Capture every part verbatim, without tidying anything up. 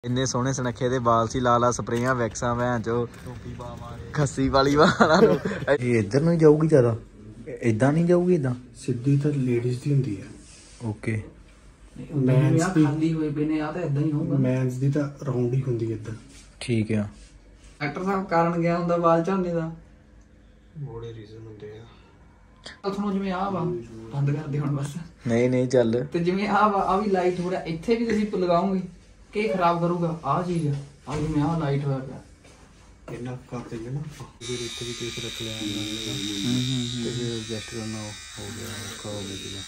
इन्ने सोहने सुनखे दे बाल सी, ला ला स्प्रेयां वैक्सां भैन चो खस्सी वाली वाला इधर नहीं जाऊगी ज्यादा, इदा नहीं जाऊगी, इदा सीधी तो लेडीज दी हुंदी है। ओके मेंस दी खाली होए पने आ तां इदां ही होगा, मेंस दी तां राउंड ही हुंदी है इधर। ठीक है डॉक्टर साहब कारण गया हुंदा बाल झड़ने दा बड़े रीजन हुंदे आ। ਤੁਹਾਨੂੰ ਜਿਵੇਂ ਆ ਵਾ ਬੰਦ ਕਰ ਦੇ ਹੁਣ ਬਸ। नहीं नहीं चल ਤੇ ਜਿਵੇਂ ਆ ਵਾ ਆ ਵੀ ਲਾਈਟ ਥੋੜਾ ਇੱਥੇ ਵੀ ਤੁਸੀਂ ਲਗਾਓਗੇ ਕਿ ਖਰਾਬ ਕਰੂਗਾ ਆ ਚੀਜ਼ ਆ ਜਿਵੇਂ ਆ ਲਾਈਟ ਹੋਇਆ ਪਿਆ ਇਹਨਾਂ ਕਰ ਦੇਂਗੇ ਨਾ ਫਿਰ ਇੱਥੇ ਵੀ ਕੇਸ ਰੱਖ ਲਿਆ ਹੂੰ ਹੂੰ ਤੇ ਫਿਰ ਜੈਸਟਰ ਨਾ ਹੋ ਗਿਆ ਔਖਾ ਹੋ ਗਿਆ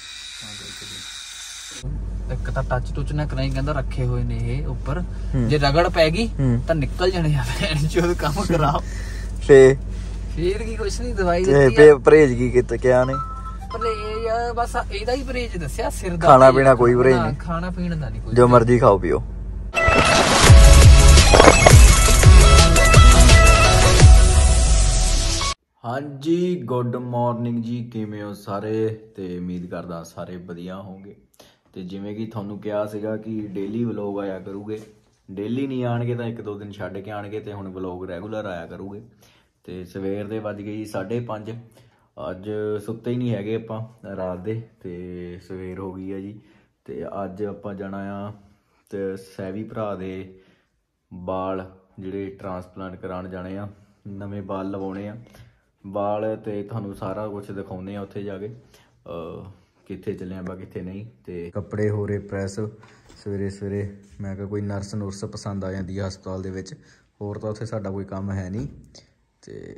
ਇੱਕ ਤਾਂ ਟੱਚ ਟੁੱਚ ਨਾ ਕਰਾਈ ਕਹਿੰਦਾ ਰੱਖੇ ਹੋਏ ਨੇ ਇਹ ਉੱਪਰ ਜੇ ਰਗੜ ਪੈ ਗਈ ਤਾਂ ਨਿਕਲ ਜਾਣੇ ਆ ਜੋ ਕੰਮ ਖਰਾਬ ਫੇ ਫੇਰ ਕੀ ਕੁਛ ਨਹੀਂ ਦਵਾਈ ਦਿੱਤੀ ਤੇ ਪਰਹੇਜ ਕੀ ਕੀਤਾ ਕਿਆ ਨੇ ਪਰਹੇਜ ਬਸ ਇਹਦਾ ਹੀ ਪਰਹੇਜ ਦੱਸਿਆ ਸਿਰ ਦਾ ਖਾਣਾ ਪੀਣਾ ਕੋਈ ਪਰਹੇਜ ਨਹੀਂ ਖਾਣਾ ਪੀਣ ਦਾ ਨਹੀਂ ਕੋਈ ਜੋ ਮਰਜ਼ੀ ਖਾਓ ਪੀਓ। ਹਾਂਜੀ ਗੁੱਡ ਮਾਰਨਿੰਗ ਜੀ, ਕਿਵੇਂ ਹੋ ਸਾਰੇ? ਤੇ ਉਮੀਦ ਕਰਦਾ ਸਾਰੇ ਵਧੀਆ ਹੋਵੋਗੇ। ਤੇ ਜਿਵੇਂ ਕਿ ਤੁਹਾਨੂੰ ਕਿਹਾ ਸੀਗਾ ਕਿ ਡੇਲੀ ਵਲੋਗ ਆਇਆ ਕਰੂਗੇ, ਡੇਲੀ ਨਹੀਂ ਆਣਗੇ ਤਾਂ ਇੱਕ ਦੋ ਦਿਨ ਛੱਡ ਕੇ ਆਣਗੇ ਤੇ ਹੁਣ ਵਲੋਗ ਰੈਗੂਲਰ ਆਇਆ ਕਰੂਗੇ। ਤੇ ਸਵੇਰ ਦੇ ਵੱਜ ਗਈ ਸਾਢੇ ਪੰਜ, ਅੱਜ ਸੁੱਤੇ ਹੀ ਨਹੀਂ ਹੈਗੇ ਆਪਾਂ ਰਾਤ ਦੇ ਤੇ ਸਵੇਰ ਹੋ ਗਈ ਆ ਜੀ। ਤੇ ਅੱਜ ਆਪਾਂ ਜਾਣਾ ਆ ਤੇ ਸੈਵੀ ਭਰਾ ਦੇ ਬਾਲ ਜਿਹੜੇ ਟ੍ਰਾਂਸਪਲਾਂਟ ਕਰਾਉਣ ਜਾਣੇ ਆ, ਨਵੇਂ ਬਾਲ ਲਵਾਉਣੇ ਆ ਬਾਲ ਤੇ ਤੁਹਾਨੂੰ ਸਾਰਾ ਕੁਝ ਦਿਖਾਉਂਦੇ ਆ ਉੱਥੇ ਜਾ ਕੇ ਕਿੱਥੇ ਚੱਲੇ ਆਪਾਂ ਕਿੱਥੇ ਨਹੀਂ। ਤੇ ਕੱਪੜੇ ਹੋ ਰਹੇ ਪ੍ਰੈਸ ਸਵੇਰੇ ਸਵੇਰੇ, ਮੈਂ ਕਿਹਾ ਕੋਈ ਨਰਸ ਨੁਰਸ ਪਸੰਦ ਆ ਜਾਂਦੀ ਆ ਹਸਪਤਾਲ ਦੇ ਵਿੱਚ, ਹੋਰ ਤਾਂ ਉੱਥੇ ਸਾਡਾ ਕੋਈ ਕੰਮ ਹੈ ਨਹੀਂ। ਤੇ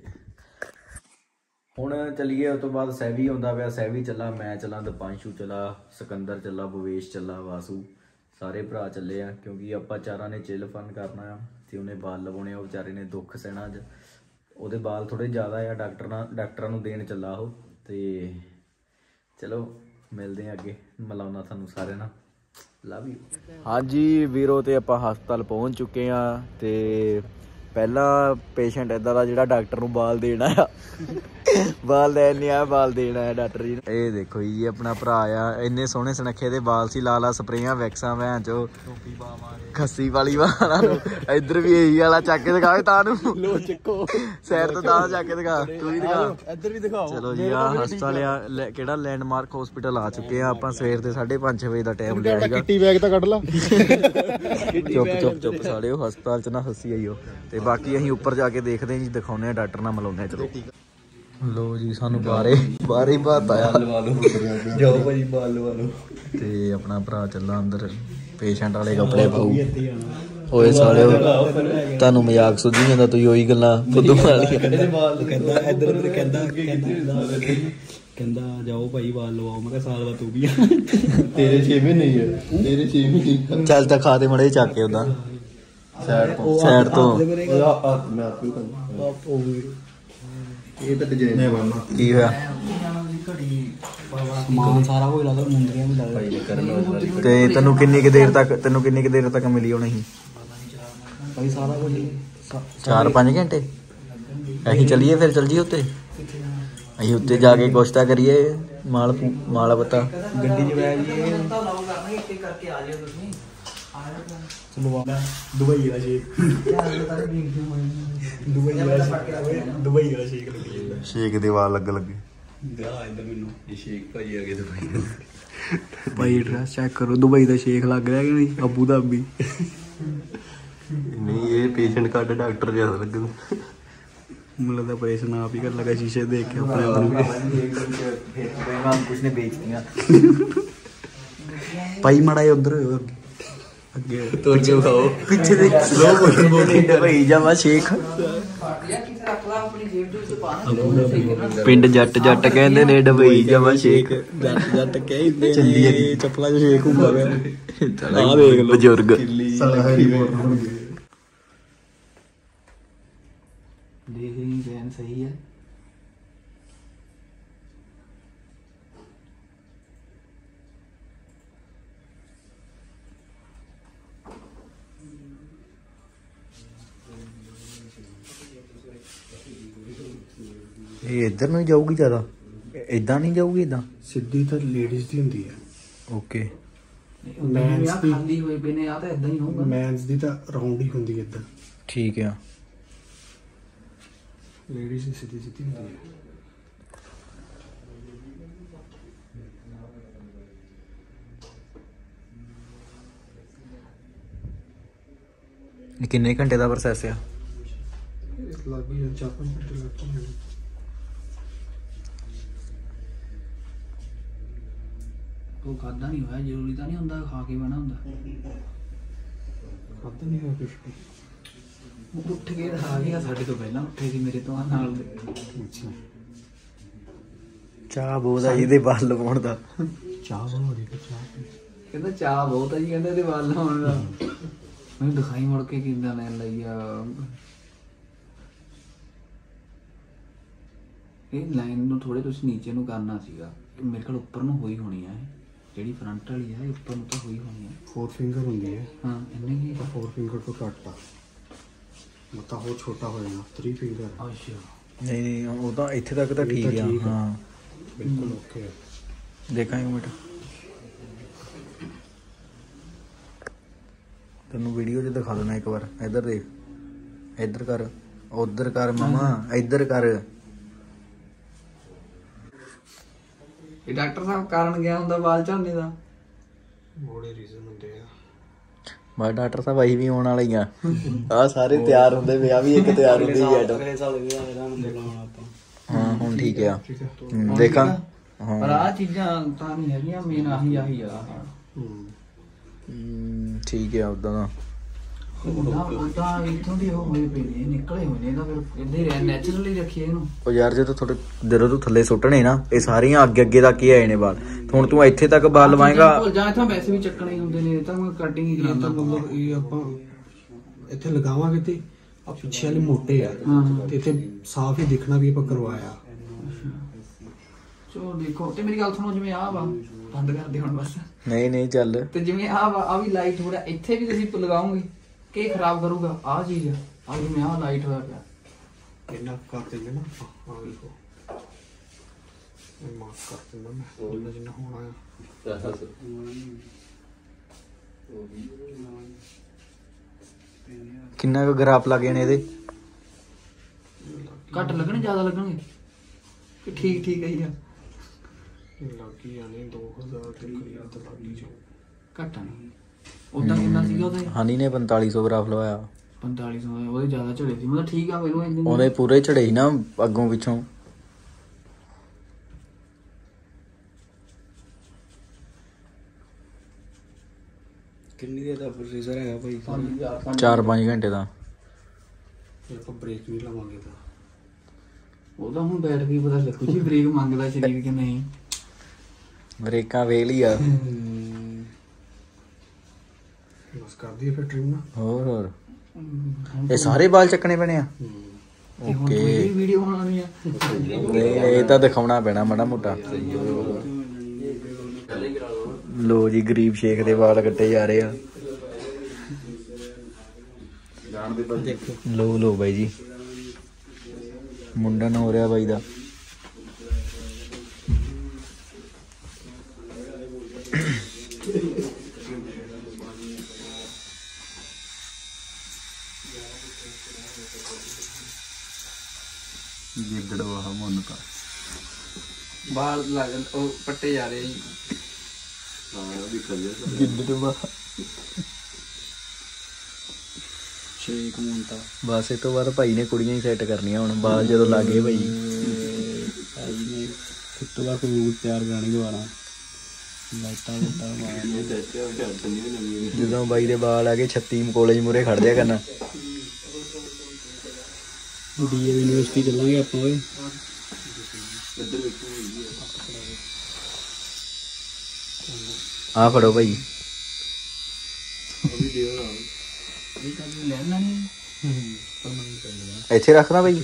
ਹੁਣ ਚੱਲੀਏ ਉਸ ਤੋਂ ਬਾਅਦ ਸੈਵੀ ਆਉਂਦਾ ਪਿਆ, ਸੈਵੀ ਚੱਲਾ, ਮੈਂ ਚੱਲਾਂ, ਦਪਾਂਸ਼ੂ ਚੱਲਾ, ਸਿਕੰਦਰ ਚੱਲਾ, ਭਵੇਸ਼ ਚੱਲਾ, ਵਾਸੂ ਸਾਰੇ ਭਰਾ ਚੱਲੇ ਆ ਕਿਉਂਕਿ ਆਪਾਂ ਚਾਰਾਂ ਨੇ ਚਿੱਲ ਫਨ ਕਰਨਾ ਆ ਤੇ ਉਹਨੇ ਬਾਲ ਲਵਾਉਣੇ ਆ, ਉਹ ਵਿਚਾਰੇ ਨੇ ਦੁੱਖ ਸਹਿਣਾ ਅੱਜ, ਉਹਦੇ ਬਾਲ ਥੋੜੇ ਜ਼ਿਆਦਾ ਆ, ਡਾਕਟਰ ਨਾਲ ਡਾਕਟਰਾਂ ਨੂੰ ਦੇਣ ਚੱਲਾ ਉਹ। ਤੇ ਚਲੋ ਮਿਲਦੇ ਆ ਅੱਗੇ, ਮਿਲਾਉਣਾ ਤੁਹਾਨੂੰ ਸਾਰਿਆਂ ਨਾਲ, ਲਵ ਯੂ। ਹਾਂਜੀ ਵੀਰੋ, ਤੇ ਆਪਾਂ ਹਸਪਤਾਲ ਪਹੁੰਚ ਚੁੱਕੇ ਆ ਤੇ ਪਹਿਲਾ ਪੇਸ਼ੈਂਟ ਇੱਦਾਂ ਦਾ ਜਿਹੜਾ ਡਾਕਟਰ ਨੂੰ ਬਾਲ ਦੇਣ ਆਇਆ, ਬਾਲ ਲੈਣ ਨਹੀਂ ਆਇਆ, ਬਾਲ ਦੇਣ ਆਇਆ ਡਾਕਟਰ ਜੀ। ਇਹ ਦੇਖੋ ਜੀ ਆਪਣਾ ਭਰਾ ਆ, ਇੰਨੇ ਸੋਹਣੇ ਸੁਨੱਖੇ ਦੇ ਬਾਲ ਸੀ, ਲਾ ਲਾ ਸਪਰੇਆਂ ਵੈਕਸਾਂ ਭੈਣ ਚੋ ਖੱਸੀ ਵਾਲੀ ਵਾਲਾ ਨੂੰ। ਇੱਧਰ ਵੀ ਇਹੀ ਵਾਲਾ ਚੱਕ ਕੇ ਦਿਖਾਵੇ ਤਾਂ ਨੂੰ ਲੋ ਚੱਕੋ ਸਾਈਡ ਤੋਂ ਤਾਂ ਚੱਕ ਕੇ ਦਿਖਾ, ਤੂੰ ਵੀ ਦਿਖਾ, ਇੱਧਰ ਵੀ ਦਿਖਾਓ। ਚਲੋ ਜੀ ਆ ਹਸਪਤਾਲ ਆ, ਕਿਹੜਾ ਲੈਂਡਮਾਰਕ ਹਸਪੀਟਲ ਆ ਚੁੱਕੇ ਆ ਆਪਾਂ। ਸਵੇਰ ਦੇ ਸਾਢੇ ਪੰਜ ਛੇ ਵਜੇ ਦਾ ਟਾਈਮ ਲਿਆ ਸੀਗਾ। ਕਿੱਟੀ ਬੈਗ ਤਾਂ ਕੱਢ ਲਾ, ਚੁੱਪ ਚੁੱਪ ਚੁੱਪ ਸਾਲਿਓ, ਹਸਪਤਾਲ ਚ ਨਾ ਹੱਸੀ ਆਈਓ। ਤੇ ਬਾਕੀ ਅਸੀਂ ਉੱਪਰ ਜਾ ਕੇ ਦੇਖਦੇ ਜੀ, ਦਿਖਾਉਂਦੇ ਆ ਡਾਕਟਰ ਨਾਲ ਮਿਲਾਉਂਦੇ। ਚਲੋ ਲੋ ਜੀ ਸਾਨੂੰ ਬਾਰੇ ਬਾਹਰ ਹੀ ਬਾਤ ਆਇਆ, ਜਾਓ ਭਾਜੀ ਬਾਲ ਲਵਾ ਲਓ। ਤੇ ਆਪਣਾ ਭਰਾ ਚੱਲਾ ਅੰਦਰ, ਪੇਸ਼ੈਂਟ ਵਾਲੇ ਕੱਪੜੇ ਪਾਉ ਹੋਏ ਸਾਲਿਓ, ਤੁਹਾਨੂੰ ਮਜ਼ਾਕ ਸੁਝੀ ਜਾਂਦਾ, ਤੁਸੀਂ ਉਹੀ ਗੱਲਾਂ ਫੁੱਦੂ ਵਾਲੀਆਂ। ਕਹਿੰਦਾ ਇੱਧਰ ਉੱਧਰ ਕਹਿੰਦਾ ਕਹਿੰਦਾ ਜਾਓ ਭਾਈ ਬਾਲ ਲਵਾਓ। ਮੈਂ ਕਿਹਾ ਸਾਲ ਬਾਅਦ ਤੂੰ ਵੀ ਤੇਰੇ ਛੇ ਮਹੀਨੇ ਹੀ ਆ, ਤੇਰੇ ਛੇ ਮਹੀਨੇ ਚੱਲ ਤਾਂ ਖਾ ਤੇ ਮੜੇ ਚੱਕ ਕੇ ਉਹਦਾ ਸਾਈਡ ਤੋਂ ਸਾਈਡ ਤੋਂ ਇਹ ਤਾਂ ਡਿਜ਼ਾਈਨ ਬਣਨਾ। ਕੀ ਹੋਇਆ? ਸਮਾਨ ਸਾਰਾ ਕੋਈ ਲੱਗਦਾ, ਮੁੰਦਰੀਆਂ ਵੀ ਲੱਗਦਾ। ਤੇ ਤੈਨੂੰ ਕਿੰਨੀ ਕੁ ਦੇਰ ਤੱਕ ਤੈਨੂੰ ਕਿੰਨੀ ਕੁ ਦੇਰ ਤੱਕ ਮਿਲੀ ਹੋਣੀ ਸੀ? ਭਾਈ ਸਾਰਾ ਕੁਝ ਚਾਰ ਪੰਜ ਘੰਟੇ। ਅਸੀਂ ਚੱਲੀਏ ਫਿਰ, ਚੱਲ ਜੀਏ ਉੱਤੇ, ਅਸੀਂ ਉੱਤੇ ਜਾ ਕੇ ਕੁਛ ਤਾਂ ਕਰੀਏ, ਮਾਲ ਮਾਲ ਪਤਾ ਗੱਡੀ 'ਚ ਬਹਿ ਜਾਈਏ। ਦੁਬਈ ਦਾ ਸ਼ੇਕ, ਦੁਬਈ ਦਾ ਦੁਬਈ ਦਾ ਸ਼ੇਕ ਲੱਗੀ, ਸ਼ੇਕ ਦੇ ਵਾਲ ਲੱਗ ਲੱਗੇ। ਮੈਨੂੰ ਇਹ ਸ਼ੇਕ ਭਾਈ ਆ ਗਏ ਦੁਬਈ ਭਾਈ, ਐਡਰੈਸ ਚੈੱਕ ਕਰੋ, ਦੁਬਈ ਦਾ ਸ਼ੇਕ ਲੱਗ ਰਿਹਾ ਕਿ ਨਹੀਂ, ਅਬੂ ਧਾਬੀ ਨਹੀਂ। ਇਹ ਪੇਸ਼ੈਂਟ ਕਾਰਡ ਡਾਕਟਰ ਜਿਆਦਾ ਲੱਗਣ, ਮੈਨੂੰ ਤਾਂ ਆਪਰੇਸ਼ਨ ਆਪ ਹੀ ਕਰ ਲਗਾ ਸ਼ੀਸ਼ੇ ਦੇਖ ਕੇ ਆਪਣੇ ਆਪ ਨੂੰ। ਕੁਛ ਨੇ ਵੇਚਤੀਆਂ ਭਾਈ ਮੜਾ ਉਧਰ ਅੱਗੇ ਤੋੜ ਕੇ ਖਾਓ, ਪਿੱਛੇ ਦੇ ਸਲੋ ਮੋਸ਼ਨ ਬੋਲੀ ਡਬਈ ਜਾਵਾ ਸ਼ੇਖ। ਪਿੰਡ ਜੱਟ ਜੱਟ ਕਹਿੰਦੇ ਨੇ, ਡਬਈ ਜਾਵਾ ਸ਼ੇਖ। ਜੱਟ ਜੱਟ ਕਹਿੰਦੇ ਨੇ, ਚੱਪਲਾਂ 'ਚ ਸ਼ੇਕ ਹੁੰਦਾ ਪਿਆ। ਆ ਦੇਖ ਲਓ ਬਜ਼ੁਰਗ ਦੇਖ ਰਹੀ ਬੈਨ ਸਹੀ ਹੈ। ਇਹ ਇੱਧਰ ਨੂੰ ਜਾਊਗੀ ਜ਼ਿਆਦਾ, ਇਦਾਂ ਨਹੀਂ ਜਾਊਗੀ, ਇਦਾਂ ਸਿੱਧੀ ਤਾਂ ਲੇਡੀਜ਼ ਦੀ ਹੁੰਦੀ ਹੈ। ਓਕੇ ਮੈਨਸ ਦੀ ਖਾਲੀ ਹੋਏ ਪਏ ਨੇ ਆ ਤਾਂ ਇਦਾਂ ਹੀ ਹੋਊਗਾ ਮੈਨਸ ਦੀ ਤਾਂ ਰਾਉਂਡ ਹੀ ਹੁੰਦੀ ਇਦਾਂ ਠੀਕ ਆ ਲੇਡੀਜ਼ ਦੀ ਸਿੱਧੀ ਸਿੱਧੀ ਹੁੰਦੀ ਹੈ ਇਹ ਕਿੰਨੇ ਘੰਟੇ ਦਾ ਪ੍ਰੋਸੈਸ ਆ ਲੱਗ ਹੀ ਚਾਰ ਪੰਜ ਘੰਟੇ ਲੱਗ ਜਾਂਦੇ ਉਹ ਖਾਦਾ ਨਹੀਂ ਹੋਇਆ ਜ਼ਰੂਰੀ ਤਾਂ ਨਹੀਂ ਹੁੰਦਾ ਖਾ ਕੇ ਬਣਾ ਹੁੰਦਾ ਖਾਤਾ ਨਹੀਂ ਹੋਇਆ ਕੁਛ ਉੱਠ ਕੇ ਖਾ ਗਿਆ ਸਾਡੇ ਤੋਂ ਪਹਿਲਾਂ ਉੱਠੇ ਸੀ ਮੇਰੇ ਤੋਂ ਨਾਲ ਦੇ ਅੱਛਾ ਚਾਹ ਬਹੁਤ ਆ ਇਹਦੇ ਬਾਲ ਲਵਾਉਣ ਦਾ ਚਾਹ ਬਣਵਾ ਦੇ ਚਾਹ ਕਹਿੰਦਾ ਚਾਹ ਬਹੁਤ ਆ ਜੀ ਕਹਿੰਦਾ ਇਹਦੇ ਵੱਲ ਹੋਣ ਦਾ ਮੈਨੂੰ ਦਿਖਾਈ ਮੁੜ ਕੇ ਕਿੰਦਾ ਲੈਣ ਲਈ ਆ ਇਹ ਲਾਈਨ ਨੂੰ ਥੋੜੇ ਤੁਸੀਂ ਨੀਚੇ ਨੂੰ ਕਰਨਾ ਸੀਗਾ ਮੇਰੇ ਕੋਲ ਉੱਪਰ ਨੂੰ ਹੋਈ ਹੋਣੀ ਆ ਇਹ ਜਿਹੜੀ ਫਰੰਟ ਵਾਲੀ ਆ ਇਹ ਉੱਪਰ ਨੂੰ ਤਾਂ ਹੋਈ ਹੋਣੀ ਆ फोर फिंगर ਹੁੰਦੀ ਹੈ ਹਾਂ ਇੰਨੇ ਕੀ फोर फिंगर ਤੋਂ ਘੱਟ ਆ ਮਤਾ ਹੋਰ ਛੋਟਾ ਹੋ ਜਾਣਾ थ्री फिंगर ਅੱਛਾ ਨਹੀਂ ਨਹੀਂ ਉਹ ਤਾਂ ਇੱਥੇ ਤੱਕ ਤਾਂ ਠੀਕ ਆ ਹਾਂ ਬਿਲਕੁਲ ਓਕੇ ਦੇਖਾਂ ਇੱਕ ਮਿੰਟ ਤੈਨੂੰ ਵੀਡੀਓ 'ਚ ਦਿਖਾ ਦੇਣਾ ਇੱਕ ਵਾਰ ਇੱਧਰ ਦੇਖ ਇੱਧਰ ਕਰ ਉੱਧਰ ਕਰ ਮਾਮਾ ਇੱਧਰ ਕਰ ਇਹ ਡਾਕਟਰ ਸਾਹਿਬ ਕਾਰਨ ਗਿਆ ਹੁੰਦਾ ਵਾਲ ਝੜਨੇ ਦਾ ਬੜੇ ਰੀਜ਼ਨ ਹੁੰਦੇ ਆ ਬਾ ਡਾਕਟਰ ਸਾਹਿਬ ਅਸੀਂ ਵੀ ਆਉਣ ਵਾਲੇ ਹੀ ਆ ਆ ਸਾਰੇ ਤਿਆਰ ਹੁੰਦੇ ਵੇ ਆ ਵੀ ਇੱਕ ਤਿਆਰ ਹੁੰਦੀ ਹੈ ਐਡ ਹਾਂ ਹੁਣ ਠੀਕ ਆ ਹਮ, ਦੇਖਾਂ ਪਰ ਆ ਚੀਜ਼ਾਂ ਤਾਂ ਨਹੀਂ ਹੈਗੀਆਂ ਮੇਨ ਆਹੀ ਆਹੀ ਆ ਹੂੰ ਹਮ, ਠੀਕ ਆ ਉਦਾਂ ਦਾ ਉਹਦਾ ਉਹਦਾ ਇਥੋਂ ਦੀ ਉਹ ਹੋਏ ਪਏ ਨੇ ਨਿਕਲੇ ਹੋਏ ਨੇ ਇਹਦਾ ਫਿਰ ਇੱਦਾਂ ਹੀ ਰਹਿ ਨੈਚੁਰਲੀ ਰੱਖੀਏ ਇਹਨੂੰ ਉਹ ਯਾਰ ਜੇ ਤੂੰ ਥੋੜੇ ਦਿਲੋਂ ਤੂੰ ਥੱਲੇ ਸੁੱਟਣੇ ਨਾ ਇਹ ਸਾਰੀਆਂ ਅੱਗੇ ਅੱਗੇ ਤੱਕ ਹੀ ਆਏ ਨੇ ਬਾਲ ਹੁਣ ਤੂੰ ਇੱਥੇ ਤੱਕ ਬਾਲ ਲਵਾਏਗਾ ਜਾਂ ਇੱਥੋਂ ਵੈਸੇ ਵੀ ਚੱਕਣੇ ਹੀ ਹੁੰਦੇ ਨੇ ਤਾਂ ਮੈਂ ਕਟਿੰਗ ਹੀ ਇਹ ਤਾਂ ਕਰਾਂਦਾ ਮਤਲਬ ਇਹ ਆਪਾਂ ਇੱਥੇ ਲਗਾਵਾਂਗੇ ਤੇ ਆ ਪਿੱਛੇ ਵਾਲੇ ਮੋਟੇ ਆ ਹਾਂ। ਤੇ ਇੱਥੇ ਸਾਫ਼ ਹੀ ਦਿਖਣਾ ਵੀ ਆਪਾਂ ਕਰਵਾਇਆ ਚਲੋ ਦੇਖੋ ਤੇ ਮੇਰੀ ਗੱਲ ਸੁਣੋ ਜਿਵੇਂ ਆਹ ਵਾ ਬੰਦ ਕਰ ਦੇ ਹੁਣ ਬਸ ਨਹੀਂ ਨਹੀਂ ਚੱਲ ਤੇ ਜਿਵੇਂ ਆਹ ਵਾ ਆ ਵੀ ਲਾਈਟ ਥੋੜਾ ਇੱਥੇ ਵੀ ਤੁਸੀਂ ਲਗਾਓਗੇ ਕਿ ਇਹ ਖਰਾਬ ਕਰੂਗਾ ਆਹ ਚੀਜ਼ ਆ ਜਿਵੇਂ ਆਹ ਲਾਈਟ ਹੋਇਆ ਪਿਆ ਇੰਨਾ ਕਰ ਦਿੰਦੇ ਨਾ ਆ ਵੇਖੋ ਇਹ ਮਾਰਕ ਕਰ ਦਿੰਦਾ ਮੈਂ ਜਿੰਨਾ ਜਿੰਨਾ ਹੋਣਾ ਆ ਕਿੰਨਾ ਕੁ ਗਰਾਪ ਲੱਗ ਜਾਣੇ ਇਹਦੇ ਘੱਟ ਲੱਗਣੇ ਜ਼ਿਆਦਾ ਲੱਗਣਗੇ ਕਿ ਠੀਕ ਠੀਕ ਹੈ ਯਾਰ ਇਹ ਲੱਗ ਹੀ ਜਾਣੇ ਦੋ ਹਜ਼ਾਰ ਦੇ ਕਰੀਬ ਤਾਂ ਲੱਗ ਹੀ ਜਾਊ ਘੱਟ ਨਹੀਂ ਉਦਾਂ ਕਿੰਨਾ ਸੀਗਾ ਉਹਦਾ ਹਨੀ ਨੇ ਪੰਤਾਲੀ ਸੌ ਗਰਾਫ ਲਵਾਇਆ ਪੰਤਾਲੀ ਸੌ ਉਹਦੇ ਜ਼ਿਆਦਾ ਝੜੇ ਸੀ ਮਤਲਬ ਠੀਕ ਆ ਮੈਨੂੰ ਇੰਨੇ ਉਹਦੇ ਪੂਰੇ ਝੜੇ ਸੀ ਨਾ ਅੱਗੋਂ ਪਿੱਛੋਂ ਕਿੰਨੀ ਦੇਰ ਦਾ ਪ੍ਰੋਸੀਜਰ ਹੈਗਾ ਭਾਈ ਚਾਰ ਪੰਜ ਘੰਟੇ ਦਾ ਜੇ ਆਪਾਂ ਬ੍ਰੇਕ ਨਹੀਂ ਲਵਾਂਗੇ ਤਾਂ ਉਹਦਾ ਹੁਣ ਬੈਠ ਕੇ ਪਤਾ ਲੱਗੂ ਜੀ ਬ੍ਰੇਕ ਮੰਗਦਾ ਸਰੀਰ ਕਿ ਨਹੀਂ ਬ੍ਰੇਕਾਂ ਵੇਲ ਹੀ ਆ ਬਸ ਕਰ ਦਈਏ ਫਿਰ ਟ੍ਰਿਮ ਨਾ ਹੋਰ ਹੋਰ ਇਹ ਸਾਰੇ ਬਾਲ ਚੱਕਣੇ ਪੈਣੇ ਆ ਓਕੇ ਵੀਡੀਓ ਬਣਾਉਣੀ ਆ ਇਹ ਤਾਂ ਦਿਖਾਉਣਾ ਪੈਣਾ ਮਾੜਾ ਮੋਟਾ ਲੋ ਜੀ ਗਰੀਬ ਸ਼ੇਖ ਦੇ ਵਾਲ ਕੱਟੇ ਜਾ ਰਹੇ ਆ ਲੋ ਲੋ ਬਾਈ ਜੀ ਮੁੰਡਨ ਹੋ ਰਿਹਾ ਬਾਈ ਦਾ ਗਿੱਦੜ ਵਾਹ ਮਨ ਤਾਂ ਬਾਲ ਲੱਗ ਉਹ ਪੱਟੇ ਜਾ ਰਹੇ ਜੀ ਗਿੱਦੜ ਵਾਹ ਸ਼ੇਕ ਮੁੰਤਾ ਬਸ ਇਹ ਤੋਂ ਬਾਅਦ ਭਾਈ ਨੇ ਕੁੜੀਆਂ ਹੀ ਸੈੱਟ ਕਰਨੀਆਂ ਹੁਣ ਬਾਲ ਜਦੋਂ ਲੱਗੇ ਭਾਈ ਫਿੱਟੂ ਦਾ ਕੋਈ ਤਿਆਰ ਕਰਾਣੀ ਦੁਬਾਰਾ ਲਾਈਟਾਂ ਲਾਈਟਾਂ ਮਾਰਨੀਆਂ ਜਦੋਂ ਬਾਈ ਦੇ ਬਾਲ ਆ ਗਏ ਛੱਤੀ ਕਾਲਜ ਮੂਰੇ ਖੜ ਦਿਆ ਕਰਨਾ ਡੀਏ ਯੂਨੀਵਰਸਿਟੀ ਚੱਲਾਂਗੇ ਆਪਾਂ ਓਏ ਆ ਫੜੋ ਭਾਈ ਇਹ ਤਾਂ ਲੈਣਾ ਨਹੀਂ ਇੱਥੇ ਰੱਖਦਾ ਭਾਈ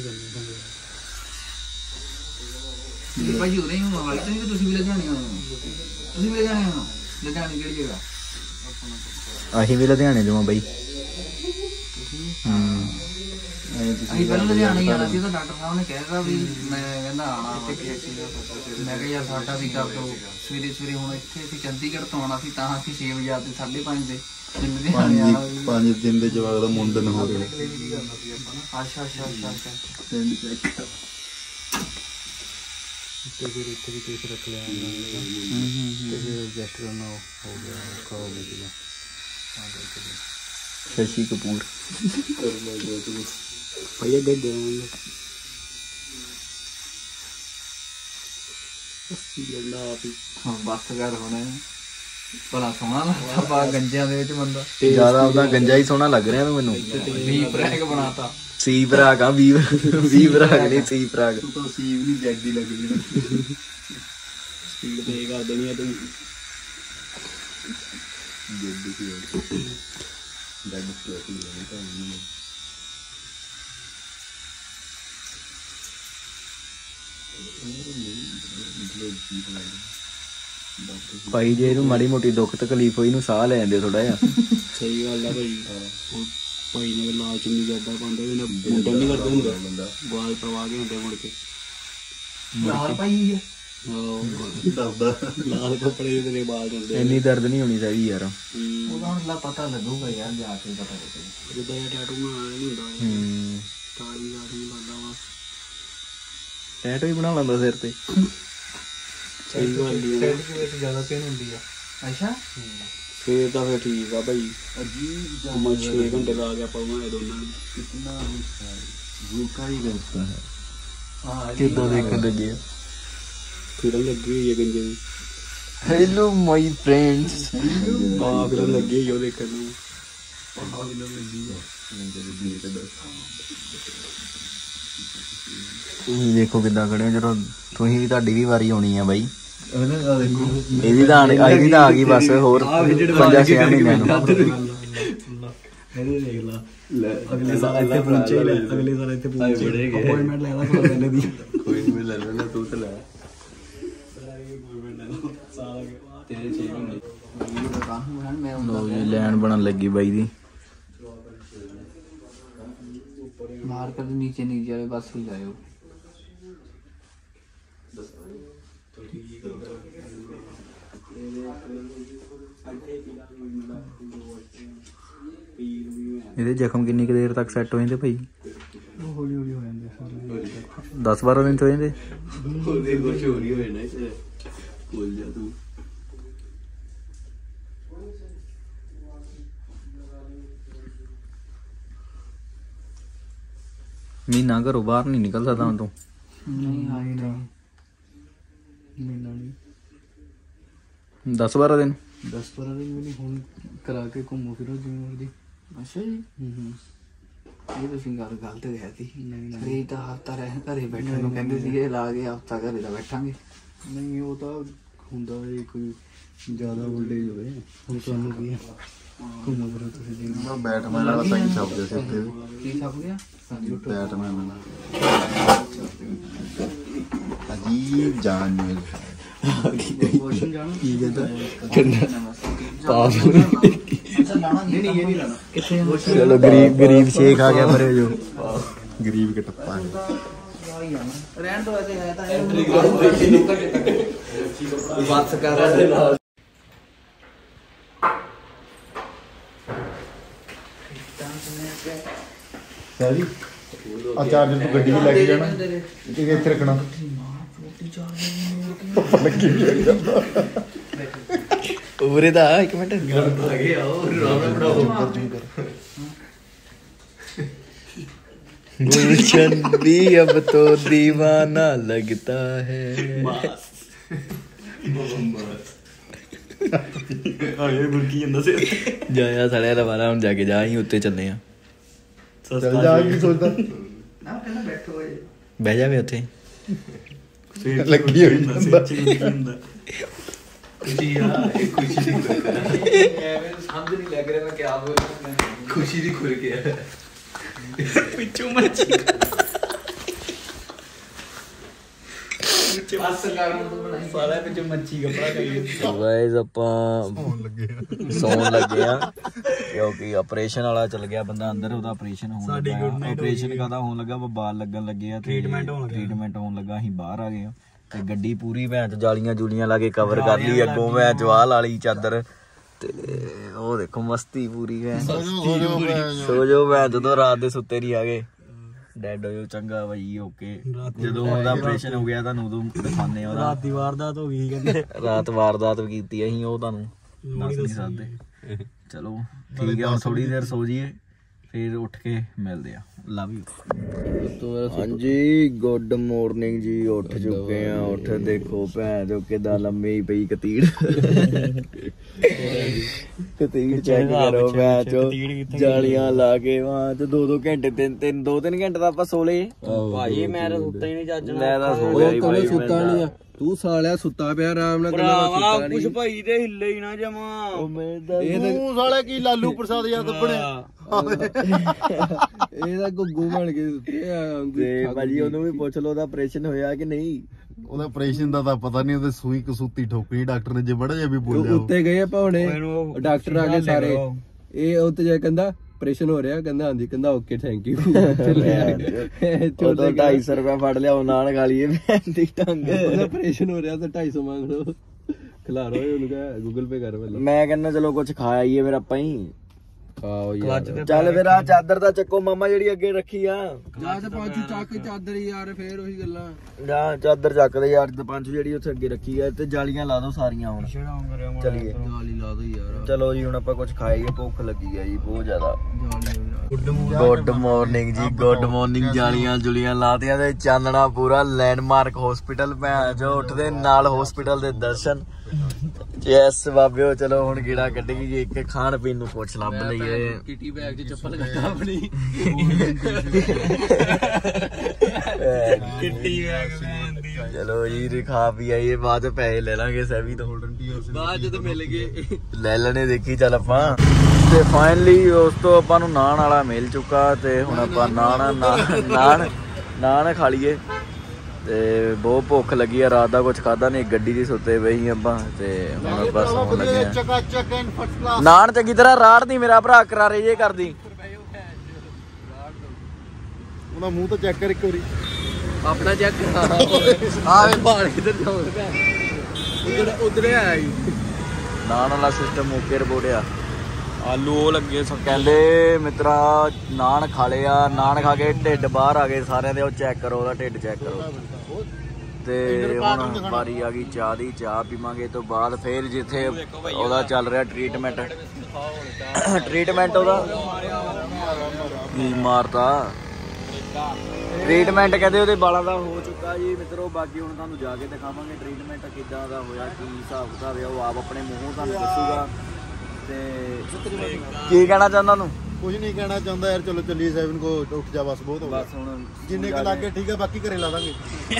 ਜੀ ਭਾਈ ਉਰੇ ਹੀ ਮੋਬਾਈਲ ਤੇ ਨਹੀਂ ਤੁਸੀਂ ਵੀ ਲਗਾਣੇ ਹੋ ਤੁਸੀਂ ਵੀ ਲਗਾਣੇ ਹੋ ਲਗਾਣੇ ਕਿਹੜੀ ਜਗ੍ਹਾ ਅਸੀਂ ਵੀ ਲੁਧਿਆਣੇ ਤੋਂ ਆ ਬਾਈ ਹੂੰ ਅਸੀਂ ਪਹਿਲਾਂ ਲੁਧਿਆਣੇ ਜਾਣਾ ਸੀ ਤਾਂ ਡਾਕਟਰ ਸਾਹਿਬ ਨੇ ਕਹਿਤਾ ਵੀ ਮੈਂ ਕਹਿੰਦਾ ਆਣਾ ਵਾ ਮੈਂ ਕਿਹਾ ਯਾਰ ਸਾਡਾ ਵੀ ਕਰ ਦੋ ਸਵੇਰੇ ਸਵੇਰੇ ਹੁਣ ਇੱਥੇ ਅਸੀਂ ਚੰਡੀਗੜ੍ਹ ਤੋਂ ਆਉਣਾ ਸੀ ਤਾਂ ਅਸੀਂ ਛੇ ਵਜੇ ਆਤੇ ਸਾਢੇ ਪੰਜ ਦੇ ਪੰਜ ਪੰਜ ਦਿਨ ਦੇ ਜਵਾਕ ਦਾ ਮੁੰਡਨ ਹੋ ਗਿਆ। ਅੱਛਾ ਅੱਛਾ ਅੱਛਾ ਅੱਛਾ ਤੇ ਫਿਰ ਇੱਥੇ ਵੀ ਕੇਸ ਰੱਖ ਲਿਆ ਤੇ ਫਿਰ ਐਡਜਸਟ ਕਰਨਾ ਹੋ ਗਿਆ ਔਖਾ ਹੋ ਗਿਆ ਸੀਗਾ ਤਾਂ ਕਰਕੇ शशि कपूर ਭਈਆ ਗੱਡੇ ਆਉਂਗੇ ਅਸੀਂ ਗੱਲਾਂ ਆਪ ਹੀ ਹਾਂ ਬਸ ਕਰ ਹੁਣ ਭਲਾ ਸੋਹਣਾ ਲੱਗਦਾ ਪਾ ਗੰਜਿਆਂ ਦੇ ਵਿੱਚ ਬੰਦਾ ਜਿਆਦਾ ਉਹਦਾ ਗੰਜਾ ਹੀ ਸੋਹਣਾ ਲੱਗ ਰਿਹਾ ਤੂੰ ਮੈਨੂੰ। ਵੀ ਬ੍ਰੈਕ ਬਣਾਤਾ ਸੀ ਭਰਾਕ ਆ ਵੀ ਵੀ ਭਰਾਕ ਨਹੀਂ ਸੀ ਭਰਾਕ। ਤੂੰ ਤਾਂ ਸੀਵ ਨਹੀਂ ਜੈਗਦੀ ਲੱਗਦੀ ਸਪੀਡ ਤੇ ਕਰ ਦੇਣੀ ਆ ਤੂੰ ਜੈਗਦੀ ਸੀ ਜੈਗਦੀ ਸੀ ਨਹੀਂ ਤਾਂ ਨਹੀਂ ਭਾਈ ਜੇ ਇਹਨੂੰ ਮਾੜੀ ਮੋਟੀ ਦੁੱਖ ਤਕਲੀਫ ਹੋਈ ਨੂੰ ਸਾਹ ਲੈ ਜਾਂਦੇ ਥੋੜਾ ਜਿਹਾ। ਸਹੀ ਗੱਲ ਆ ਭਾਈ ਉਹ ਭਾਈ ਨੇ ਲਾਲ ਚੁੰਨੀ ਜੱਦਾ ਪਾਉਂਦੇ ਵੀ ਮੁੰਡਾ ਨਹੀਂ ਕਰਦੇ ਹੁੰਦਾ ਬੰਦਾ ਬਾਲ ਪਰਵਾ ਕੇ ਹੁੰਦੇ ਮੁੜ ਕੇ ਲਾਲ ਪਾਈ ਹੈ ਦੱਸਦਾ ਲਾਲ ਕੱਪੜੇ ਦੇ ਬਾਲ ਹੁੰਦੇ ਇੰਨੀ ਦਰਦ ਨਹੀਂ ਹੋਣੀ ਚਾਹੀਦੀ ਯਾਰ। ਉਹਦਾ ਹੁਣ ਲਾ ਪਤਾ ਲੱਗੂਗਾ ਯਾਰ ਜਾ ਕੇ ਪਤਾ ਲੱਗੇਗਾ ਜਿੱਦਾਂ ਇਹ ਟੈਟੂ ਬਣਾਉਣਾ ਨਹੀਂ ਹੁੰਦਾ ਹੂੰ ਤਾਰੀ ਤਾਰੀ ਲਾਦਾ ਵਾ ਟੈਟੂ ਹੀ ਬਣਾ ਲੈਂਦਾ ਸਿਰ ਤੇ। ਸਹੀ ਗੱਲ ਹੀ ਆ ਵਿੱਚ ਜ਼ਿਆਦਾ ਪੇਨ ਹੁੰਦੀ ਆ ਅੱਛਾ ਫੇਰ ਤਾਂ ਫਿਰ ਠੀਕ ਆ ਭਾਈ अजीब ਮੈਂ ਛੇ ਘੰਟੇ ਲਾ ਕੇ ਆਪਾਂ ਬਣਾਏ ਦੋਨਾਂ ਨੇ कितना भूखा ही करता है। ਹਾਂ ਕਿੱਦਾਂ ਦੇਖਣ ਲੱਗੇ ਫਿਰਨ ਲੱਗੀ ਹੋਈ ਹੈ ਗੰਜੇ ਦੀ ਹੈਲੋ ਮਾਈ ਫਰੈਂਡਸ। ਆ ਫਿਰਨ ਲੱਗੀ ਹੋਈ ਉਹ ਦੇਖਣ ਨੂੰ ਤੁਸੀਂ ਦੇਖੋ ਕਿੱਦਾਂ ਖੜੇ ਹੋ ਜਦੋਂ ਤੁਸੀਂ ਵੀ ਤੁਹਾਡੀ ਵੀ ਵਾਰੀ ਆਉਣੀ ਆ ਬਾਈ। ਇਹਦੀ ਤਾਂ ਆਣ- ਇਹਦੀ ਤਾਂ ਆ ਗਈ ਬਸ ਹੋਰ ਪੰਜਾਂ ਛੇ ਮਹੀਨਿਆਂ ਨੂੰ। ਇਹਦੇ ਦੇਖ ਲਾ ਅਗਲੇ ਸਾਲ ਇੱਥੇ ਪਹੁੰਚੇ ਲੈ ਅਗਲੇ ਸਾਲ ਇੱਥੇ ਪਹੁੰਚੇ ਅਪਾਇੰਟਮੈਂਟ ਲੈਣਾ ਸਾਲ ਪਹਿਲੇ ਦੀ कोई नहीं ले लेना तू तो ले ਤੇਰੇ ਛੇ ਮਹੀਨੇ ਮੈਂ ਲੋ ਜੀ ਲੈਣ ਬਣਨ ਲੱਗੀ ਬਾਈ ਦੀ। ਮਾਰਕਰ ਦੇ ਨੀਚੇ ਨਹੀਂ ਜਾਵੇ ਬਸ ਹੀ ਜਾਇਓ ਇਹਦੇ ਜ਼ਖਮ ਕਿੰਨੀ ਕੁ ਦੇਰ ਤੱਕ ਸੈੱਟ ਹੋ ਜਾਂਦੇ ਭਾਈ? ਹੌਲੀ ਹੌਲੀ ਹੋ ਜਾਂਦੇ ਸਾਰੇ ਦਸ ਬਾਰਾਂ ਦਿਨ ਚ ਹੋ ਜਾਂਦੇ। ਉਹਦੇ ਕੁਝ ਹੋ ਨਹੀਂ ਹੋਏ ਨਾ ਇੱਥੇ ਭੁੱਲ ਜਾ ਤੂੰ। ਮਹੀਨਾ ਘਰੋਂ ਬਾਹਰ ਨਹੀਂ ਨਿਕਲ ਸਕਦਾ ਹੁਣ ਤੂੰ। ਨਹੀਂ ਆਈ ਨਹੀਂ ਮਹੀਨਾ ਨਹੀਂ ਦਸ ਬਾਰਾਂ ਦਿਨ ਦਸ ਬਾਰਾਂ ਦਿਨ ਵੀ ਨਹੀਂ ਹੁਣ ਕਰਾ ਕੇ ਘੁੰਮੋ ਫਿਰੋ ਜਿਵੇਂ ਮਰਜ਼ੀ ਅੱਛਾ ਜੀ ਹੂੰ ਹੂੰ ਇਹ ਤੁਸੀਂ ਗੱਲ ਗਲਤ ਕਹਿਤੀ ਨਹੀਂ ਤਾਂ ਹਫਤਾ ਰਹਿ ਘਰੇ ਬੈਠਣ ਨੂੰ ਕਹਿੰਦੇ ਸੀਗੇ ਲਾ ਕੇ ਹਫਤਾ ਘਰੇ ਤਾਂ ਬੈਠਾਂਗੇ ਨਹੀਂ ਉਹ ਤਾਂ ਹੁੰਦਾ ਹੈ ਕੋਈ ਜ਼ਿਆਦਾ ਵੋਲਟੇਜ ਹੋਵੇ ਹੁਣ ਤੁਹਾਨੂੰ ਕੀ ਹੈ ਘੁੰਮੋ ਫਿਰੋ ਤੁਸੀਂ ਜਿਵੇਂ बैटमैन वाला सही छप जैसे थे ਕੀ ਛਪ ਗਿਆ बैटमैन वाला अजीब जान में ਵਾਸ਼ਿੰਗ ਜਾਣਾ ਕੀ ਕਹਿੰਦਾ ਪਾਸ ਅੱਛਾ ਲਾਣਾ ਨਹੀਂ ਨਹੀਂ ਇਹ ਨਹੀਂ ਲਾਣਾ ਕਿੱਥੇ ਚਲੋ ਗਰੀਬ ਗਰੀਬ ਸ਼ੇਖ ਆ ਗਿਆ ਮਰੇ ਜੋ। गरीब के टप्पा है ਰਹਿਣ ਤੋਂ ਐਸੇ ਹੈ ਤਾਂ ਇਹ ਬਾਤ ਕਰ ਰਿਹਾ सही आ चार्जर तू गड्डी में लेके जाना ठीक है इथे रखना ਉਰੇ ਦਾ ਇੱਕ ਮਿੰਟ आ गया और रावण बनाओ गुलशन भी अब तो दीवाना लगता है। आए गुरकी जंदा से ਜਾਇਆ ਸੜਿਆ ਦੁਬਾਰਾ ਹੁਣ ਜਾ ਕੇ ਜਾ ਹੀ ਉੱਤੇ ਚੱਲੇ ਆ। चल जा की सोचदा ਨਾ ਕਹਿੰਦਾ ਬੈਠੋ ਏ ਬਹਿ ਜਾਵੇ ਉੱਥੇ लगी हुई है खुशी यार एक खुशी दी खुर कर मैं समझ नहीं लग रहा मैं क्या बोल रहा हूं खुशी दी खुर के है पिछू मची ਸਾਰਾ ਵਿੱਚ ਮੱਛੀ ਕੱਪੜਾ ਕਰੀਏ। ਗਾਇਸ ਆਪਾਂ ਸੌਣ ਲੱਗੇ ਆ ਕਿਉਂਕਿ ਆਪਰੇਸ਼ਨ ਵਾਲਾ ਚੱਲ ਗਿਆ ਬੰਦਾ ਅੰਦਰ, ਉਹਦਾ ਆਪਰੇਸ਼ਨ ਹੋਣ ਲੱਗਾ। ਆਪਰੇਸ਼ਨ ਕਾਹਦਾ ਹੋਣ ਲੱਗਾ, ਬਾਲ ਲੱਗਣ ਲੱਗੇ ਆ, ਟ੍ਰੀਟਮੈਂਟ ਹੋਣ ਲੱਗਾ ਟ੍ਰੀਟਮੈਂਟ ਹੋਣ ਲੱਗਾ ਅਸੀਂ ਬਾਹਰ ਆ ਗਏ ਆ ਤੇ ਗੱਡੀ ਪੂਰੀ ਭੈਣ ਚ ਜਾਲੀਆਂ ਜੂਲੀਆਂ ਲਾ ਕੇ ਕਵਰ ਕਰ ਲਈ ਅੱਗੋਂ ਭੈਣ ਚ ਵਾਹ ਵਾਲੀ ਚਾਦਰ ਤੇ ਉਹ ਦੇਖੋ ਮਸਤੀ ਪੂਰੀ ਭੈਣ। ਸੋ ਜੋ ਭੈਣ ਜਦੋਂ ਰਾਤ ਦੇ ਸੁੱਤੇ ਨਹੀਂ ਆ ਗਏ ਡੈਡ ਹੋ ਚੰਗਾ ਬਾਈ ਓਕੇ। ਜਦੋਂ ਉਹਦਾ ਆਪਰੇਸ਼ਨ ਹੋ ਗਿਆ ਤੁਹਾਨੂੰ ਉਦੋਂ ਦਿਖਾਉਂਦੇ ਆ। ਰਾਤ ਦੀ ਵਾਰਦਾਤ ਹੋ ਗਈ ਕਹਿੰਦੇ, ਰਾਤ ਵਾਰਦਾਤ ਕੀਤੀ ਅਸੀਂ, ਉਹ ਤੁਹਾਨੂੰ ਦੱਸ ਨਹੀਂ ਸਕਦੇ। ਚਲੋ ਠੀਕ ਆ, ਥੋੜੀ ਦੇਰ ਸੋ ਜਾਈਏ ਫਿਰ ਉੱਠ ਕੇ ਮਿਲਦੇ ਆ। Love you. ਹਾਂਜੀ ਗੁੱਡ ਮਾਰਨਿੰਗ ਜੀ, ਉੱਠ ਚੁੱਕੇ ਆ। ਉੱਠ ਦੇਖੋ ਭੈਣ ਜੋ ਕਿਦਾਂ ਲੰਮੀ ਪਈ ਕਤੀੜ ਕਤੀੜ ਚੈੱਕ ਕਰੋ ਭੈਣ ਚੋ, ਜਾਲੀਆਂ ਲਾ ਕੇ ਵਾਂ ਤੇ ਦੋ ਦੋ ਘੰਟੇ ਤਿੰਨ ਤਿੰਨ ਦੋ ਤਿੰਨ ਘੰਟੇ ਦਾ ਆਪਾਂ ਸੋ ਲਏ ਭਾਈ। ਮੈਂ ਤਾਂ ਸੁੱਤਾ ਹੀ ਨਹੀਂ ਚੱਜ ਨਾਲ, ਮੈਂ ਤਾਂ ਸੋ ਗਿਆ ਹੀ ਸੁੱਤਾ ਨਹੀਂ ਆ। ਤੂੰ ਸਾਲਿਆ ਸੁੱਤਾ ਪਿਆ ਆਰਾਮ ਨਾਲ, ਭਰਾਵਾ ਕੁਛ ਭਾਈ ਤੇ ਹਿੱਲੇ ਹੀ ਨਾ ਜਮਾ। ਤੂੰ ਸਾਲੇ ਕੀ ਲਾਲੂ ਪ੍ਰਸਾਦ ਯਾਦ ਬਣਿਆ ਇਹ ਤਾਂ ਗੁੱਗੂ ਬਣ ਕੇ ਸੁੱਤੇ ਆ। ਤੇ ਭਾਜੀ ਉਹਨੂੰ ਵੀ ਪੁੱਛ ਲਓ ਉਹਦਾ ਆਪਰੇਸ਼ਨ ਹੋਇਆ ਕਿ ਨਹੀਂ। ਉਹਦਾ ਆਪਰੇਸ਼ਨ ਦਾ ਤਾਂ ਪਤਾ ਨਹੀਂ, ਉਹਦੇ ਸੂਈ ਕਸੂਤੀ ਠੋਕਣੀ ਡਾਕਟਰ ਨੇ, ਜੇ ਬੜਾ ਜਿਹਾ ਵੀ ਬੋਲਿਆ ਉੱਤੇ ਗਏ ਆਪਾਂ ਹੁਣੇ, ਡਾਕਟਰ ਆ ਗਏ ਸਾਰੇ। ਇਹ ਉੱਤੇ ਜਾ ਕਹਿੰਦਾ ਆਪਰੇਸ਼ਨ ਹੋ ਰਿਹਾ, ਕਹਿੰਦਾ ਹਾਂਜੀ, ਕਹਿੰਦਾ ਓਕੇ ਥੈਂਕ ਯੂ। ਉਦੋਂ ਢਾਈ ਸੌ ਰੁਪਇਆ ਫੜ ਲਿਆ, ਉਹ ਨਾਲ ਖਾ ਲਈਏ ਦੀ ਢੰਗ। ਆਪਰੇਸ਼ਨ ਹੋ ਰਿਹਾ ਤਾਂ ਢਾਈ ਸੌ ਮੰਗ ਲਓ, ਖਿਲਾਰੋ ਉਹਨੂੰ ਕਹ ਗੂਗਲ ਪੇ ਕਰ ਪਹਿਲਾਂ। ਮੈਂ ਕਹਿੰਦਾ ਚਲੋ ਕੁਛ ਖਾ ਆਈਏ ਫਿਰ ਆਪਾਂ ਹੀ। ਆਓ ਯਾਰ ਚੱਲ ਫਿਰ ਆ ਚਾਦਰ ਦਾ ਚੱਕੋ ਮਾਮਾ ਜਿਹੜੀ ਅੱਗੇ ਰੱਖੀ ਆ। ਜਾ ਤੇ ਪੰਜ ਚੱਕ ਚਾਦਰ ਯਾਰ, ਫੇਰ ਉਹੀ ਗੱਲਾਂ। ਜਾ ਚਾਦਰ ਚੱਕਦੇ ਯਾਰ, ਪੰਜ ਜਿਹੜੀ ਉੱਥੇ ਅੱਗੇ ਰੱਖੀ ਆ ਤੇ ਜਾਲੀਆਂ ਲਾ ਦੋ ਸਾਰੀਆਂ ਹੁਣ। ਚਲੀਏ ਜਾਲੀ ਲਾ ਦੋ ਯਾਰ। ਚਲੋ ਜੀ ਹੁਣ ਆਪਾਂ ਕੁਝ ਖਾਈਏ, ਭੁੱਖ ਲੱਗੀ ਆ ਜੀ ਬਹੁਤ ਜ਼ਿਆਦਾ। ਗੁੱਡ ਮਾਰਨਿੰਗ ਜੀ, ਗੁੱਡ ਮਾਰਨਿੰਗ। ਜਾਲੀਆਂ ਜੁਲੀਆਂ ਲਾਤੀਆਂ ਤੇ ਚਾਨਣਾ ਪੂਰਾ। ਲੈਂਡਮਾਰਕ ਹਸਪੀਟਲ ਭੈਣ ਜੋ ਉੱਠਦੇ ਨਾਲ ਹਸਪੀਟਲ ਦੇ ਦਰਸ਼ਨ। ਯੈਸ ਬਾਬਿਓ, ਚਲੋ ਹੁਣ ਗੇੜਾ ਕੱਢੀ ਜੀ, ਇੱਕ ਖਾਣ ਪੀਣ ਨੂੰ ਕੁਛ ਲੱਭ ਲਈਏ। ਕਿਟੀ ਬੈਗ 'ਚ ਚੱਪਲ ਕੱਢਾ ਆਪਣੀ ਕਿੱਟੀ ਬੈਗ। ਚਲੋ ਜੀ ਖਾ ਪੀ ਆਈਏ, ਬਾਅਦ ਚ ਪੈਸੇ ਲੈ ਲਾਂਗੇ ਸੈਵੀ ਤੋਂ, ਬਾਅਦ ਜਦੋਂ ਮਿਲ ਗਏ ਲੈ ਲੈਣੇ। ਦੇਖੀ ਚੱਲ ਆਪਾਂ ਤੇ ਫਾਈਨਲੀ ਉਸ ਤੋਂ ਆਪਾਂ ਨੂੰ ਨਾਨ ਵਾਲਾ ਮਿਲ ਚੁੱਕਾ ਤੇ ਹੁਣ ਆਪਾਂ ਨਾਨ ਨਾਨ ਨਾਨ ਖਾ ਲਈਏ ਤੇ ਬਹੁਤ ਭੁੱਖ ਲੱਗੀ ਆ। ਰਾਤ ਦਾ ਕੁਝ ਖਾਦਾ ਨਹੀਂ, ਗੱਡੀ ਦੀ ਸੁੱਤੇ ਪਈ ਆਪਾਂ ਤੇ ਹੁਣ ਆਪਾਂ ਸੌਣ ਲੱਗੇ ਆ। ਨਾਨ ਚੰਗੀ ਤਰ੍ਹਾਂ ਰਾੜ ਦੀ ਮੇਰਾ ਭਰਾ, ਕਰਾਰੇ ਜੇ ਕਰਦੀ। ਉਹਦਾ ਮੂੰਹ ਤਾਂ ਚੈੱਕ ਕਰ ਇੱਕ ਵਾਰੀ ਆਪਣਾ ਚੈੱਕ ਆਵੇ ਬਾਲ ਕਿੱਧਰ ਜਾਉਂਦਾ, ਉਧਰ ਉਧਰੇ ਆਇਆ ਜੀ। ਨਾਨ ਵਾਲਾ ਸਿਸਟਮ ਓਕੇ ਰਿਪੋਰਟ ਆ। ਆਲੂ ਉਹ ਲੱਗੇ ਸਭ ਕਹਿੰਦੇ ਮਿੱਤਰਾ ਨਾਨ ਖਾ ਲਿਆ, ਨਾਨ ਖਾ ਕੇ ਢਿੱਡ ਬਾਹਰ ਆ ਗਏ ਸਾਰਿਆਂ ਦੇ। ਉਹ ਚੈੱਕ ਕਰੋ ਉਹਦਾ ਢਿੱਡ ਚੈੱਕ ਕਰੋ। ਤੇ ਹੁਣ ਵਾਰੀ ਆ ਗਈ ਚਾਹ ਦੀ, ਚਾਹ ਪੀਵਾਂਗੇ ਤੋਂ ਬਾਅਦ ਫਿਰ ਜਿੱਥੇ ਉਹਦਾ ਚੱਲ ਰਿਹਾ ਟ੍ਰੀਟਮੈਂਟ ਟ੍ਰੀਟਮੈਂਟ ਉਹਦਾ ਕੀ ਮਾਰਤਾ ਟ੍ਰੀਟਮੈਂਟ ਕਹਿੰਦੇ ਉਹਦੇ ਬਾਲਾਂ ਦਾ ਹੋ ਚੁੱਕਾ ਜੀ ਮਿੱਤਰੋ। ਬਾਕੀ ਹੁਣ ਤੁਹਾਨੂੰ ਜਾ ਕੇ ਦਿਖਾਵਾਂਗੇ ਟ੍ਰੀਟਮੈਂਟ ਕਿੱਦਾਂ ਦਾ ਹੋਇਆ, ਕੀ ਹਿਸਾਬ ਕਿਤਾਬ ਹੈ, ਉਹ ਆਪ ਆਪਣੇ ਮੂੰਹੋਂ ਤੁਹਾਨੂੰ ਦੱਸੂਗਾ। ਤੇ ਕੀ ਕਹਿਣਾ ਚਾਹੁੰਦਾ ਤੂੰ? ਕੁਝ ਨਹੀਂ ਕਹਿਣਾ ਚਾਹੁੰਦਾ ਯਾਰ, ਚਲੋ ਚੱਲੀਏ ਸੈਵਨ ਕੋ, ਉੱਠ ਜਾ ਬਸ ਬਹੁਤ ਹੋ ਗਿਆ। ਬਸ ਹੁਣ ਜਿੰਨੇ ਕੁ ਲੱਗੇ ਠੀਕ ਆ, ਬਾਕੀ ਘਰੇ ਲਾ ਦਾਂਗੇ।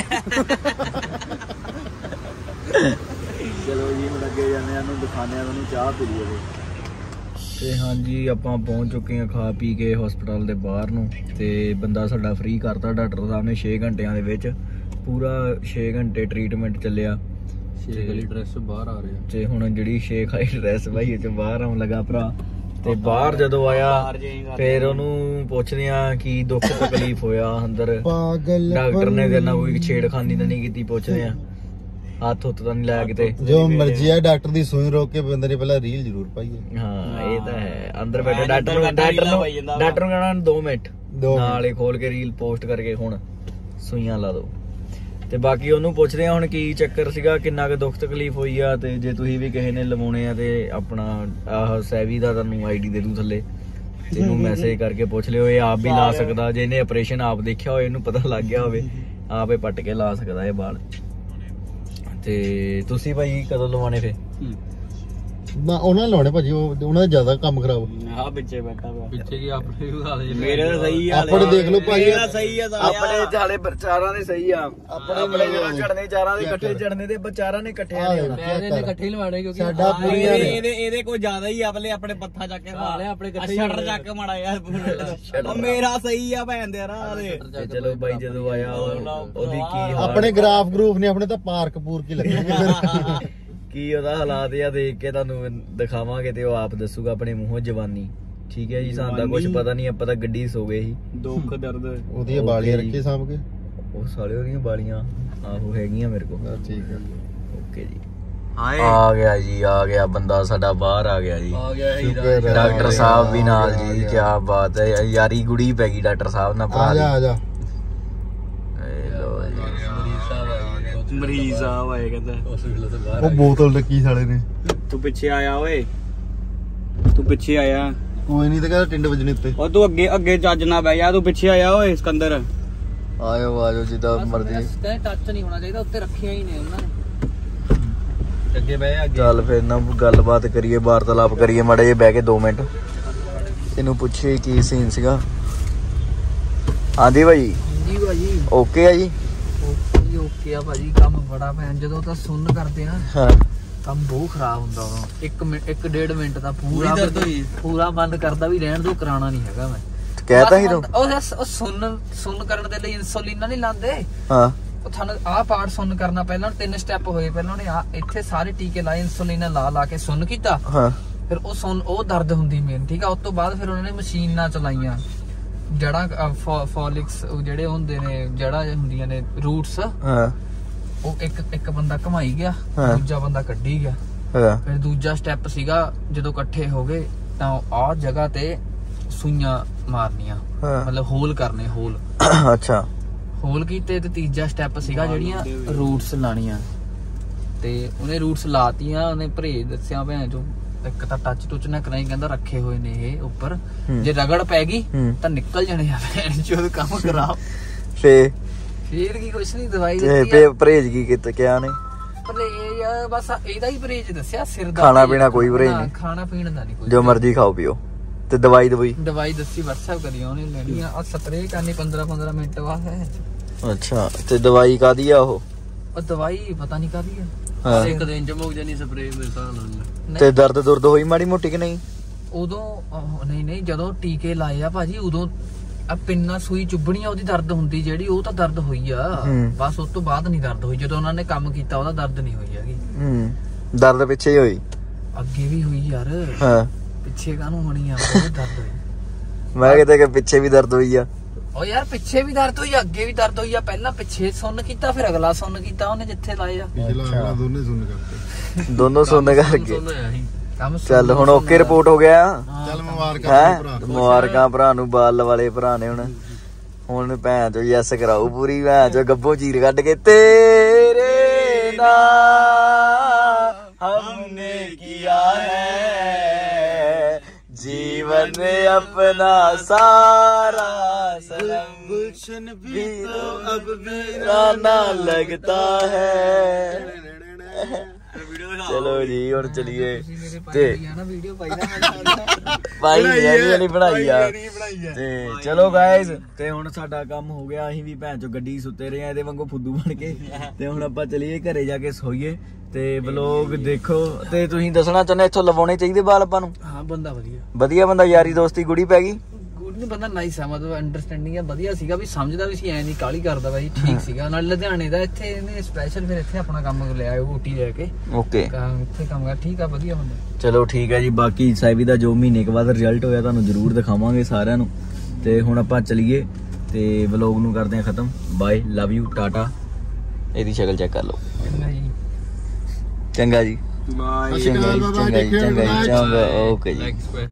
ਚਲੋ ਜੀ ਹੁਣ ਅੱਗੇ ਜਾਂਦੇ ਆ, ਇਹਨੂੰ ਦਿਖਾਉਂਦੇ ਆ, ਤੁਹਾਨੂੰ ਚਾਹ ਪੀ ਲਈਏ। ਤੇ ਹਾਂਜੀ ਆਪਾਂ ਪਹੁੰਚ ਚੁੱਕੇ ਹਾਂ ਖਾ ਪੀ ਕੇ ਹਸਪਤਾਲ ਦੇ ਬਾਹਰ ਨੂੰ। ਤੇ ਬੰਦਾ ਸਾਡਾ ਫ੍ਰੀ ਕਰਤਾ ਡਾਕਟਰ ਸਾਹਿਬ ਨੇ ਛੇ ਘੰਟਿਆਂ ਦੇ ਵਿੱਚ, ਪੂਰਾ ਛੇ ਘੰਟੇ ਟ੍ਰੀਟਮੈਂਟ ਚੱਲਿਆ। ਸ਼ੇਖ ਵਾਲੀ ਡਰੈਸ ਬਾਹਰ ਆ ਰਿਹਾ ਤੇ ਹੁਣ ਜਿਹੜੀ ਸ਼ੇਖ ਵਾਲੀ ਡਰੈਸ ਭਾਈ ਚ ਬਾਹਰ ਆਉਣ ਲੱਗਾ ਭਰਾ। ਤੇ ਬਾਹਰ ਜਦੋਂ ਆਇਆ ਫਿਰ ਉਹਨੂੰ ਪੁੱਛਦੇ ਆ ਕੀ ਦੁੱਖ ਤਕਲੀਫ ਹੋਇਆ ਅੰਦਰ। ਡਾਕਟਰ ਨੇ ਕਹਿੰਦਾ ਕੋਈ ਛੇੜਖਾਨੀ ਤਾਂ ਨਹੀਂ ਕੀਤੀ, ਪੁੱਛਦੇ ਆ ਹੱਥ ਹੁੱਥ ਤਾਂ ਨਹੀਂ ਲਾਇਆ ਕਿਤੇ। ਜੋ ਮਰਜ਼ੀ ਆ, ਡਾਕਟਰ ਦੀ ਸੂਈ ਰੋਕ ਕੇ ਬੰਦੇ ਨੇ ਪਹਿਲਾਂ ਰੀਲ ਜ਼ਰੂਰ ਪਾਈਏ। ਹਾਂ ਇਹ ਤਾਂ ਹੈ। ਅੰਦਰ ਬੈਠੇ ਡਾਕਟਰ ਨੂੰ ਡਾਕਟਰ ਨੂੰ ਡਾਕਟਰ ਨੂੰ ਕਹਿਣਾ ਦੋ ਮਿੰਟ ਨਾਲ ਹੀ ਖੋਲ ਕੇ ਰੀਲ ਪੋਸਟ ਕਰਕੇ ਹੁਣ ਸੂਈਆਂ ਲਾ ਦੋ। ਤੇ ਬਾਕੀ ਉਹਨੂੰ ਪੁੱਛਦੇ ਆ ਹੁਣ ਕੀ ਚੱਕਰ ਸੀਗਾ, ਕਿੰਨਾ ਕੁ ਦੁੱਖ ਤਕਲੀਫ ਹੋਈ ਆ। ਤੇ ਜੇ ਤੁਸੀਂ ਵੀ ਕਿਸੇ ਨੇ ਲਵਾਉਣੇ ਆ ਤੇ ਆਪਣਾ ਆਹ ਸੈਵੀ ਦਾ ਤੁਹਾਨੂੰ ਆਈਡੀ ਦੇ ਦੂ ਥੱਲੇ, ਇਹਨੂੰ ਮੈਸੇਜ ਕਰਕੇ ਪੁੱਛ ਲਿਓ। ਇਹ ਆਪ ਵੀ ਲਾ ਸਕਦਾ, ਜੇ ਇਹਨੇ ਆਪਰੇਸ਼ਨ ਆਪ ਦੇਖਿਆ ਹੋਵੇ, ਇਹਨੂੰ ਪਤਾ ਲੱਗ ਗਿਆ ਹੋਵੇ, ਆਪੇ ਪੱਟ ਕੇ ਲਾ ਸਕਦਾ ਇਹ ਵਾਲ। ਤੇ ਤੁਸੀਂ ਭਾਈ ਕਦੋਂ ਲਵਾਉਣੇ ਫੇ? ਨਾ ਉਹਨਾਂ ਨੇ ਲਾਉਣੇ ਭਾਜੀ, ਉਹ ਉਹਨਾਂ ਦਾ ਜ਼ਿਆਦਾ ਕੰਮ ਖਰਾਬ। ਆ ਪਿੱਛੇ ਬੈਠਾ ਪਿਆ ਪਿੱਛੇ ਕੀ ਆਪਣੇ ਵੀ ਹਾਲ ਜੇ ਮੇਰੇ ਤਾਂ ਸਹੀ ਆ ਆਪਣੇ ਦੇਖ ਲਓ ਭਾਜੀ, ਸਹੀ ਆ ਆਪਣੇ ਚਾਲੇ ਚਾਰਾਂ ਦੇ ਸਹੀ ਆ। ਆਪਣੇ ਆਪਣੇ ਜਦੋਂ ਝੜਨੇ ਚਾਰਾਂ ਦੇ ਇਕੱਠੇ ਝੜਨੇ ਤੇ ਚਾਰਾਂ ਨੇ ਇਕੱਠੇ ਆਹ ਆਣੇ। ਦੇਖ, ਮੈਂ ਇਹਨੇ ਇਕੱਠੇ ਹੀ ਲਵਾੜੇ ਕਿਉਂਕਿ ਸਾਡਾ ਆਹ ਪੂਰੀਆਂ ਨੇ। ਇਹਦੇ ਇਹਦੇ ਕੋਈ ਜ਼ਿਆਦਾ ਹੀ ਆਪਣੇ ਆਪਣੇ ਪੱਥਾ ਚੱਕ ਕੇ ਹਾਲੇ ਆਪਣੇ ਇਕੱਠੇ ਹੀ ਸ਼ਟਰ ਚੱਕ ਕੇ ਮਾੜਾ ਯਾਰ ਉਹ ਮੇਰਾ ਸਹੀ ਆ ਭੈਣ ਦੇ ਰਾਹ ਦੇ ਤੇ ਚਲੋ ਬਾਈ ਜਦੋਂ ਆਇਆ ਉਹ- ਉਹਦੀ ਕੀ ਹਾਲ- ਆਪਣੇ ਗ੍ਰਾਫ ਗਰੂਪ ਨੇ ਆਪਣੇ ਤਾਂ ਪਾਰਕ ਪੂਰ ਕੀ ਲੱਗਣਗੇ। ਕੀ ਉਹਦਾ ਹਾਲਾਤ ਆ ਦੇਖ ਕੇ ਤੁਹਾਨੂੰ ਦਿਖਾਵਾਂਗੇ ਤੇ ਉਹ ਆਪ ਦੱਸੂਗਾ ਆਪਣੇ ਮੂੰਹੋਂ ਜਵਾਨੀ। ਠੀਕ ਹੈ ਜੀ, ਸਾਨੂੰ ਤਾਂ ਕੁਝ ਪਤਾ ਨਹੀਂ, ਆਪਾਂ ਤਾਂ ਗੱਡੀ ਸੋ ਗਏ ਸੀ। ਦੁੱਖ ਦਰਦ ਉਹਦੀਆਂ ਬਾਲੀਆਂ ਰੱਖੀ ਸਾਂਭ ਕੇ। ਉਹ ਸਾਲੇ ਉਹਦੀਆਂ ਬਾਲੀਆਂ ਆਹੋ ਹੈਗੀਆਂ ਮੇਰੇ ਕੋਲ। ਠੀਕ ਹੈ ਓਕੇ ਜੀ, ਆ ਗਿਆ ਜੀ, ਆ ਗਿਆ ਬੰਦਾ ਸਾਡਾ ਬਾਹਰ ਆ ਗਿਆ ਜੀ। ਆ ਗਿਆ ਹੀਰਾ ਸ਼ੁਕਰ ਹੈ। ਡਾਕਟਰ ਸਾਹਿਬ ਵੀ ਨਾਲ ਜੀ, ਕੀ ਬਾਤ ਹੈ, ਯਾਰੀ ਗੁੜੀ ਪੈ ਗਈ ਡਾਕਟਰ ਸਾਹਿਬ ਨਾਲ ਭਰਾ ਆ ਦੀ। ਜਾ ਆ ਜਾ। ਇਹ ਲਓ ਜੀ। ਮਰੀਜ਼ ਸਾਹਿਬ ਆਏ ਕਹਿੰਦਾ ਹਸਪੀਟਲ ਤੋਂ ਬਾਹਰ ਉਹ ਬੋਤਲ ਰੱਖੀ ਸਾਲੇ ਨੇ। ਤੂੰ ਪਿੱਛੇ ਆਇਆ ਓਏ, ਤੂੰ ਪਿੱਛੇ ਆਇਆ ਕੋਈ ਨਹੀਂ ਤੇ ਕਹਿੰਦਾ ਟਿੰਡ ਵੱਜਣੇ ਉੱਤੇ। ਉਹ ਤੂੰ ਅੱਗੇ ਅੱਗੇ ਚੱਜ ਨਾ ਬਹਿ ਜਾ, ਤੂੰ ਪਿੱਛੇ ਆਇਆ ਓਏ ਸਿਕੰਦਰ। ਆਇਓ ਆਜੋ ਜਿੱਦਾਂ ਮਰਜ਼ੀ। ਤੇ ਟੱਚ ਨਹੀਂ ਹੋਣਾ ਚਾਹੀਦਾ, ਉੱਤੇ ਰੱਖਿਆ ਹੀ ਨੇ ਉਹਨਾਂ ਨੇ। ਅੱਗੇ ਬਹਿ ਅੱਗੇ ਚੱਲ ਫਿਰ ਨਾ ਗੱਲਬਾਤ ਕਰੀਏ, ਵਾਰਤਾਲਾਪ ਕਰੀਏ ਮਾੜੇ ਜਿਹੇ ਬਹਿ ਕੇ ਦੋ ਮਿੰਟ। ਇਹਨੂੰ ਪੁੱਛੀਏ ਕੀ ਸੀਨ ਸੀਗਾ। ਹਾਂਜੀ ਭਾਈ, ਜੀ ਭਾਜੀ ਓਕੇ ਆ ਜੀ। ਓਕੇ ਓਕੇ ਆ ਭਾਜੀ, ਕੰਮ ਬੜਾ ਭੈਣ ਜਦੋਂ ਤਾਂ ਸੁਣ ਕਰਦੇ ਨਾ ਹਾਂ ਕੰਮ ਬਹੁਤ ਖਰਾਬ ਹੁੰਦਾ ਉਦੋਂ। ਇੱਕ ਮਿੰਟ ਇੱਕ ਡੇਢ ਮਿੰਟ ਦਾ ਪੂਰਾ ਪੂਰਾ ਬੰਦ ਕਰਦਾ ਵੀ ਰਹਿਣ ਦੋ, ਕਰਾਉਣਾ ਨਹੀਂ ਹੈਗਾ ਮੈਂ। ਕਹਿਤਾ ਸੀ ਤੂੰ। ਉਹ ਉਹ ਸੁਣ ਸੁਣ ਕਰਨ ਦੇ ਲਈ ਇਨਸੂਲਿਨ ਨਹੀਂ ਲਾਉਂਦੇ। ਹਾਂ ਉਹ ਤੁਹਾਨੂੰ ਆਹ ਪਾਰਟ ਸੁਣ ਕਰਨਾ ਪਹਿਲਾਂ ਤਿੰਨ ਸਟੈਪ ਹੋਏ। ਪਹਿਲਾਂ ਉਹਨੇ ਆ ਇੱਥੇ ਸਾਰੇ ਟੀਕੇ ਲਾਏ, ਇਨਸੂਲਿਨ ਲਾ ਲਾ ਕੇ ਸੁਣ ਕੀਤਾ। ਹਾਂ ਫਿਰ ਉਹ ਸੁਣ ਉਹ ਦਰਦ ਹੁੰਦੀ ਮੇਨ, ਠੀਕ ਆ। ਉਸ ਤੋਂ ਬਾਅਦ ਫਿਰ ਉਹਨਾਂ ਨੇ ਮਸ਼ੀਨਾਂ ਚਲਾਈਆਂ, ਜੜਾ ਫੋਲਿਕਸ ਜਿਹੜੇ ਹੁੰਦੇ ਨੇ, ਜੜਾ ਹੁੰਦੀਆਂ ਨੇ ਰੂਟਸ, ਹਾਂ ਉਹ ਇੱਕ ਇੱਕ ਬੰਦਾ ਘਮਾਈ ਗਿਆ, ਹਾਂ। ਦੂਜਾ ਬੰਦਾ ਕੱਢੀ ਗਿਆ। ਹਾਂ ਫਿਰ ਦੂਜਾ ਸਟੈਪ ਸੀਗਾ ਜਦੋਂ ਇਕੱਠੇ ਹੋ ਗਏ ਤਾਂ ਆਹ ਜਗ੍ਹਾ ਤੇ ਸੂਈਆਂ ਮਾਰਨੀਆਂ, ਹਾਂ। ਮਤਲਬ ਹੋਲ ਕਰਨੇ, ਹੋਲ ਅੱਛਾ ਹੋਲ ਕੀਤੇ। ਤੇ ਤੀਜਾ ਸਟੈਪ ਸੀਗਾ ਜਿਹੜੀਆਂ ਰੂਟਸ ਲਾਣੀਆਂ, ਤੇ ਉਹਨੇ ਰੂਟਸ ਲਾਤੀਆਂ। ਉਹਨੇ ਪਰਹੇਜ ਦੱਸਿਆ ਭੈਣ ਚੋ, ਇੱਕ ਤਾਂ ਟੱਚ ਟੁੱਚ ਨਾ ਕਰਾਈ, ਕਹਿੰਦਾ ਰੱਖੇ ਹੋਏ ਨੇ ਇਹ ਉੱਪਰ, ਜੇ ਰਗੜ ਪੈ ਗਈ ਹੂੰ। ਤਾਂ ਨਿਕਲ ਜਾਣੇ ਆ ਭੈਣ ਚੋ, ਕੰਮ ਖਰਾਬ। ਫੇ ਫੇਰ ਕੀ ਕੁਛ ਨਹੀਂ, ਦਵਾਈ ਤੇ ਦਿੱਤੀ ਫੇ ਪਰਹੇਜ ਕੀ ਕੀਤਾ ਕਿਹਾ ਨੇ? ਪਰਹੇਜ ਬਸ ਇਹਦਾ ਹੀ ਪਰਹੇਜ ਦੱਸਿਆ, ਸਿਰ ਦਾ ਖਾਣਾ ਪੀਣਾ ਕੋਈ ਪਰਹੇਜ ਨਹੀਂ? ਖਾਣਾ ਪੀਣ ਦਾ ਨਹੀਂ ਕੋਈ, ਜੋ ਮਰਜ਼ੀ ਖਾਓ ਪੀਓ। ਤੇ ਦਵਾਈ ਦਵਾਈ ਦਵਾਈ ਦੱਸੀ WhatsApp ਕਰੀ ਉਹਨੇ ਲੈਣੀ ਆ। ਆ ਸਪਰੇਅ ਕਰਨੀ ਪੰਦਰਾਂ ਪੰਦਰਾਂ ਮਿੰਟ ਬਾਅਦ ਹੈ। ਅੱਛਾ, ਤੇ ਦਵਾਈ ਕਾਦੀ ਆ ਉਹ? ਉਹ ਦਵਾਈ ਪਤਾ ਨਹੀਂ ਕਾਦੀ ਆ। ਹਾਂ। ਇੱਕ ਦਿਨ ਚ ਮੁੱਕ ਜਾਣੀ ਸਪਰੇਅ ਮੇਰੇ ਹਿਸਾਬ ਨਾਲ। ਤੇ ਦਰਦ ਦੁਰਦ ਹੋਈ ਮਾੜੀ ਮੋਟੀ ਕਿ ਨਹੀਂ? ਉਦੋਂ ਉਹ ਨਹੀਂ ਨਹੀਂ ਜਦੋਂ ਟੀਕੇ ਲਾਏ ਆ ਭਾਜੀ, ਉਦੋਂ ਆ ਪਿੰਨਾ ਸੂਈ ਚੁੱਭਣੀ ਆ, ਉਹਦੀ ਦਰਦ ਹੁੰਦੀ ਜਿਹੜੀ, ਉਹ ਤਾਂ ਦਰਦ ਹੋਈ ਆ। ਹੂੰ। ਬਸ ਉਸ ਤੋਂ ਬਾਅਦ ਨਹੀਂ ਦਰਦ ਹੋਈ। ਜਦੋਂ ਉਹਨਾਂ ਨੇ ਕੰਮ ਕੀਤਾ ਉਹਦਾ ਦਰਦ ਨਹੀਂ ਹੋਈ ਹੈਗੀ। ਹੂੰ, ਦਰਦ ਪਿੱਛੇ ਹੀ ਹੋਈ? ਅੱਗੇ ਵੀ ਹੋਈ ਯਾਰ। ਹਾਂ, ਪਿੱਛੇ ਕਾਹਨੂੰ ਹੋਣੀ ਆ, ਬਹੁਤ ਦਰਦ ਹੋਈ। ਮੈਂ ਕਿਤੇ ਕਿ ਪਿੱਛੇ ਵੀ ਦਰਦ ਹੋਈ ਆ। ਉਹ ਯਾਰ ਪਿੱਛੇ ਵੀ ਦਰਦ ਹੋਈ, ਅੱਗੇ ਵੀ ਦਰਦ ਹੋਈ ਆ। ਪਹਿਲਾਂ ਪਿੱਛੇ ਸੁੰਨ ਕੀਤਾ, ਫਿਰ ਅਗਲਾ ਸੁੰਨ ਕੀਤਾ ਉਹਨੇ ਜਿੱਥੇ ਲਾਏ ਆ। ਪਿਛਲਾ ਅਗਲਾ ਦੋਨੇ ਸੁਣ ਕਰਦੇ। ਦੋਨੋਂ ਸੁਣ ਕਰਕੇ। ਕੰਮ ਚੱਲ ਹੁਣ ਓਕੇ ਰਿਪੋਰਟ ਹੋ ਗਿਆ। ਚੱਲ ਮੁਬਾਰਕਾਂ ਹੈ ਭਰਾ। ਮੁਬਾਰਕਾਂ ਭਰਾ ਨੂੰ, ਬਾਲ ਵਾਲੇ ਭਰਾ ਨੇ। ਹੁਣ ਹੁਣ ਭੈਣ ਚੋ ਯੈਸ ਕਰਾਉ ਪੂਰੀ, ਭੈਣ ਚੋ ਗੱਭੋਂ ਚੀਰ ਕੱਢ ਕੇ। ਤੇਰੇ ਨਾਲ ਹਮਨੇ ਕੀਆ ਹੈ जीवन में अपना सारा सनम, गुलशन भी तो अब वीराना लगता है। चलो जी और चलिए ते ਵੀਡੀਓ ਪਾਈ ਭਾਈ ਨਹੀਂ ਨਹੀਂ ਬਣਾਈ ਆ ਤੇ ਚਲੋ ਗਾਇਜ਼, ਤੇ ਹੁਣ ਸਾਡਾ ਕੰਮ ਹੋ ਗਿਆ। ਅਸੀਂ ਵੀ ਭੈਣ ਚੋ ਗੱਡੀ ਸੁੱਤੇ ਰਹੇ ਆ ਇਹਦੇ ਵਾਂਗੂ ਫੁੱਦੂ ਬਣ ਕੇ। ਤੇ ਹੁਣ ਆਪਾਂ ਚਲੀਏ ਘਰੇ ਜਾ ਕੇ ਸੋਈਏ। ਤੇ ਵਲੋਗ ਦੇਖੋ, ਤੇ ਤੁਸੀਂ ਦੱਸਣਾ ਚਾਹੁੰਦੇ ਇੱਥੋਂ ਲਵਾਉਣੇ ਚਾਹੀਦੇ ਬਾਲ ਆਪਾਂ ਨੂੰ? ਹਾਂ ਬੰਦਾ ਵਧੀਆ ਵਧੀਆ ਬੰਦਾ, ਯਾਰੀ ਦੋਸਤੀ ਗੁੜੀ ਪੈ ਗਈ। ਗੁੱਡ ਨਹੀਂ ਬੰਦਾ, ਨਾਈਸ ਆ, ਮਤਲਬ ਅੰਡਰਸਟੈਂਡਿੰਗ ਆ, ਵਧੀਆ ਸੀਗਾ ਵੀ, ਸਮਝਦਾ ਵੀ ਸੀ, ਐ ਨਹੀਂ ਕਾਲੀ ਕਰਦਾ ਬਾਈ, ਠੀਕ ਸੀਗਾ। ਨਾਲ ਲੁਧਿਆਣੇ ਦਾ, ਇੱਥੇ ਇਹਨੇ ਸਪੈਸ਼ਲ ਫਿਰ ਇੱਥੇ ਆਪਣਾ ਕੰਮ ਲਿਆ ਊਟੀ ਲੈ ਕੇ। ਓਕੇ, ਇੱਥੇ ਕੰਮ ਕਰ, ਠੀਕ ਆ, ਵਧੀਆ ਬੰਦਾ। ਚਲੋ ਠੀਕ ਹੈ ਜੀ। ਬਾਕੀ ਸਾਈਬੀ ਦਾ ਜੋ ਮਹੀਨੇ ਕੁ ਬਾਅਦ ਰਿਜ਼ਲਟ ਹੋਇਆ ਤੁਹਾਨੂੰ ਜ਼ਰੂਰ ਦਿਖਾਵਾਂਗੇ ਸਾਰਿਆਂ ਨੂੰ। ਤੇ ਹੁਣ ਆਪਾਂ ਚਲੀਏ ਤੇ ਵਲੋਗ ਨੂੰ ਕਰਦੇ ਹਾਂ ਖਤਮ। Bye, love you, tata. ਇਹਦੀ ਸ਼ਕਲ ਚੈੱਕ ਕਰ ਲਓ। ਚੰਗਾ ਜੀ, ਚੰਗਾ ਜੀ, ਬਾਏ। ਚੰਗਾ ਜੀ, ਚੰਗਾ ਜੀ, ਚੰਗਾ ਜੀ, ਚੰਗਾ। ਓਕੇ ਜੀ।